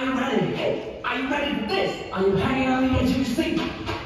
Are you ready? Hey, are you ready for this? Are you hanging on the edge of your seat?